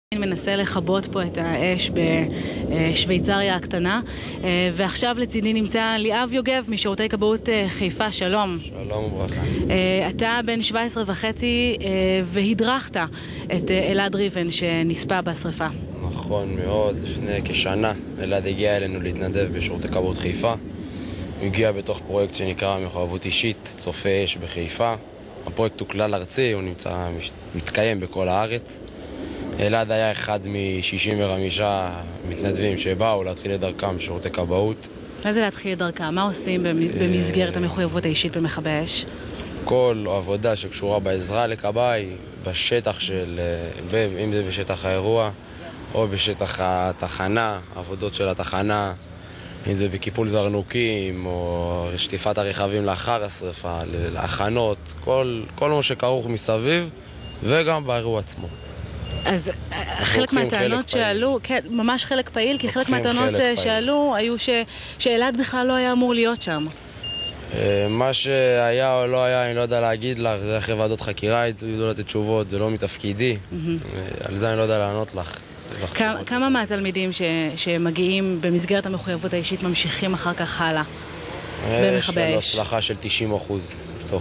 אני מנסה לחבות פה את האש בשוויצריה הקטנה, ועכשיו לצידי נמצא ליאב יוגב משירותי כבאות חיפה. שלום. שלום וברכה. אתה בן 17 וחצי והדרכת את אלעד ריבן שנספה בשריפה. נכון מאוד, לפני כשנה אלעד הגיע אלינו להתנדב בשירותי כבאות חיפה. הוא הגיע בתוך פרויקט שנקרא מחויבות אישית, צופה אש בחיפה. הפרויקט הוא כלל ארצי, הוא מתקיים בכל הארץ. אלעד היה אחד מ-65 מתנדבים שבאו להתחיל את דרכם בשירותי כבאות. מה זה להתחיל את דרכם? מה עושים במסגרת המחויבות האישית במכבי אש? כל עבודה שקשורה בעזרה לכבאי, בשטח אם זה בשטח האירוע או בשטח התחנה, עבודות של התחנה, אם זה בקיפול זרנוקים או שטיפת הרכבים לאחר השריפה, להכנות, כל מה שכרוך מסביב וגם באירוע עצמו. אז חלק מהטענות שעלו, כן, ממש חלק פעיל, כי חלק מהטענות שעלו היו שאלעד בכלל לא היה אמור להיות שם. מה שהיה או לא היה, אני לא יודע להגיד לך, זה אחרי ועדות חקירה, ידעו לתת תשובות, זה לא מתפקידי, על זה אני לא יודע לענות לך. כמה מהתלמידים שמגיעים במסגרת המחויבות האישית ממשיכים אחר כך הלאה במכבי אש? יש לנו הצלחה של 90%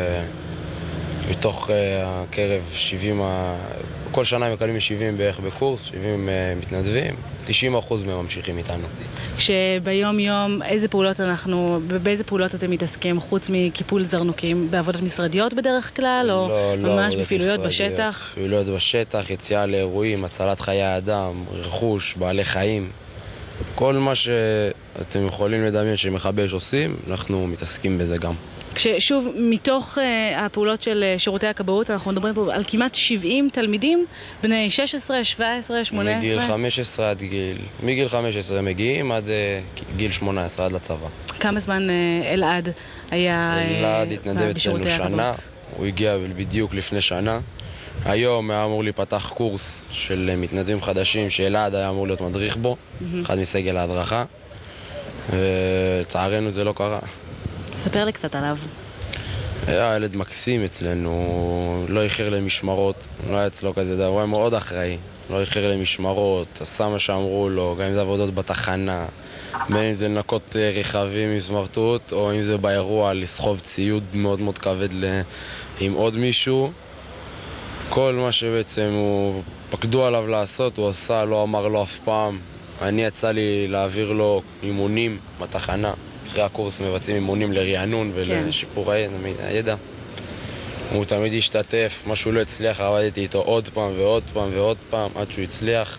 מתוך הקרב 70, כל שנה הם מקבלים 70 בערך בקורס, 70 מתנדבים, 90% מהם ממשיכים איתנו. שביום יום, באיזה פעולות אתם מתעסקים חוץ מקיפול זרנוקים? בעבודות משרדיות בדרך כלל, או ממש בפעילויות בשטח? פעילויות בשטח, יציאה לאירועים, הצלת חיי אדם, רכוש, בעלי חיים. כל מה שאתם יכולים לדמיין שמכבי אש עושים, אנחנו מתעסקים בזה גם. כששוב, מתוך הפעולות של שירותי הכבאות, אנחנו מדברים פה על כמעט 70 תלמידים, בני 16, 17, 18. מגיל 15 מגיעים עד גיל 18, עד לצבא. כמה זמן אלעד היה אלעד התנדב אצלנו שנה, הוא הגיע בדיוק לפני שנה. היום היה אמור להיפתח קורס של מתנדבים חדשים שאלעד היה אמור להיות מדריך בו, אחד מסגל ההדרכה, ולצערנו זה לא קרה. ספר לי קצת עליו. היה ילד מקסים אצלנו, לא איחר למשמרות, לא היה אצלו כזה דבר, הוא היה מאוד אחראי, לא איחר למשמרות, עשה מה שאמרו לו, גם אם זה עבודות בתחנה, בין אם זה לנקות רכבים עם סמרטוט, או אם זה באירוע לסחוב ציוד מאוד מאוד כבד עם עוד מישהו. כל מה שבעצם הוא פקדו עליו לעשות, הוא עשה, לא אמר לו אף פעם. אני יצא לי להעביר לו אימונים בתחנה. אחרי הקורס מבצעים אימונים לרענון ולשיפור הידע. הוא תמיד השתתף, משהו לא הצליח, עבדתי איתו עוד פעם ועוד פעם ועוד פעם עד שהוא הצליח.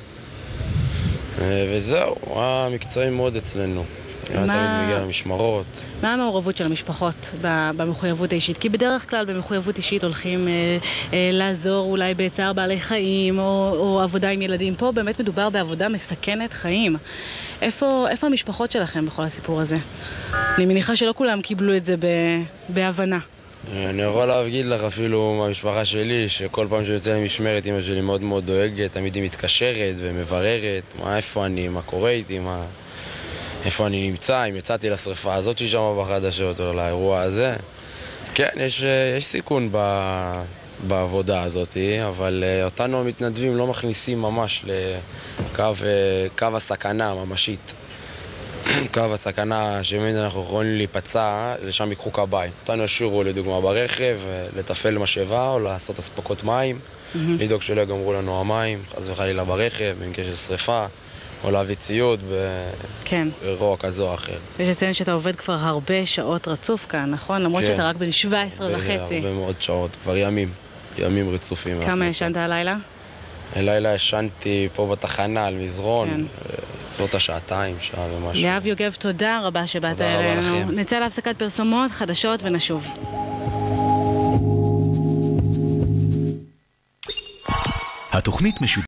וזהו, הוא היה מקצועי מאוד אצלנו. הוא תמיד מגיע למשמרות. מה המעורבות של המשפחות במחויבות האישית? כי בדרך כלל במחויבות אישית הולכים לעזור אולי בצער בעלי חיים או עבודה עם ילדים. פה באמת מדובר בעבודה מסכנת חיים. איפה המשפחות שלכם בכל הסיפור הזה? אני מניחה שלא כולם קיבלו את זה בהבנה. אני יכול להגיד לך אפילו מהמשפחה שלי, שכל פעם שיוצא למשמרת אמא שלי מאוד מאוד דואגת, תמיד היא מתקשרת ומבררת איפה אני, מה קורה איתי, איפה אני נמצא, אם יצאתי לשריפה הזאת ששמה בחדשות או לאירוע הזה. כן, יש סיכון בעבודה הזאת, אבל אותנו המתנדבים לא מכניסים ממש לקו הסכנה הממשית. קו הסכנה שמין אנחנו יכולים להיפצע, לשם ייקחו כבאי. אותנו ישאירו לדוגמה ברכב, לטפל משאבה או לעשות אספקות מים, לדאוג שלא יגמרו לנו המים, חס וחלילה ברכב, במקרה של שריפה, או להביא ציוד באירוע כזו או אחר. יש לציין שאתה עובד כבר הרבה שעות רצוף כאן, נכון? למרות שאתה רק בן 17 וחצי. הרבה מאוד שעות, כבר ימים רצופים. כמה ישנת הלילה? הלילה ישנתי פה בתחנה על מזרון, סביבות השעתיים, שעה ומשהו. ליאב יוגב, תודה רבה שבאת אלינו. נצא להפסקת פרסומות, חדשות ונשוב. התוכנית משותפת.